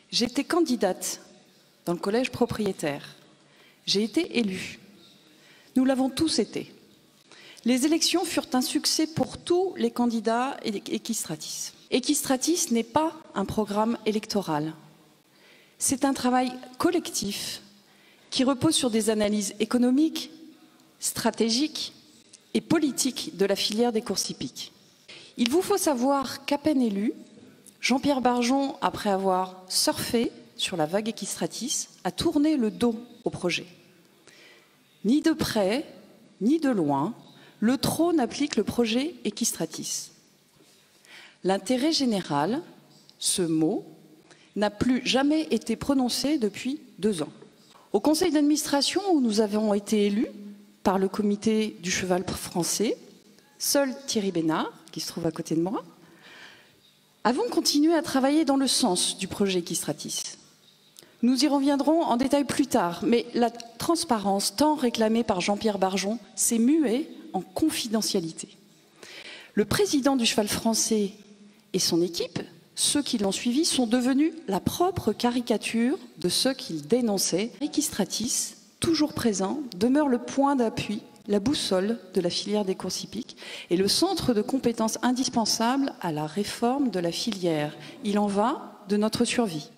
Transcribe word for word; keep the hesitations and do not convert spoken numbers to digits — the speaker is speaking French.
J'étais candidate dans le collège propriétaire. J'ai été élue. Nous l'avons tous été. Les élections furent un succès pour tous les candidats Equistratis. Equistratis n'est pas un programme électoral. C'est un travail collectif qui repose sur des analyses économiques, stratégiques et politiques de la filière des courses hippiques. Il vous faut savoir qu'à peine élu, Jean-Pierre Barjon, après avoir surfé sur la vague Equistratis, a tourné le dos au projet. Ni de près, ni de loin, le trône applique le projet Equistratis. L'intérêt général, ce mot, n'a plus jamais été prononcé depuis deux ans. Au conseil d'administration où nous avons été élus par le comité du cheval français, seul Thierry Bénard, qui se trouve à côté de moi, avons continué à travailler dans le sens du projet Equistratis. Nous y reviendrons en détail plus tard, mais la transparence tant réclamée par Jean-Pierre Barjon s'est muée en confidentialité. Le président du cheval français et son équipe, ceux qui l'ont suivi, sont devenus la propre caricature de ceux qu'il dénonçait. Equistratis, toujours présent, demeure le point d'appui, la boussole de la filière des courses hippiques et le centre de compétences indispensable à la réforme de la filière. Il en va de notre survie.